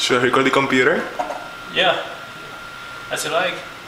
Should I recall the computer? Yeah, as you like.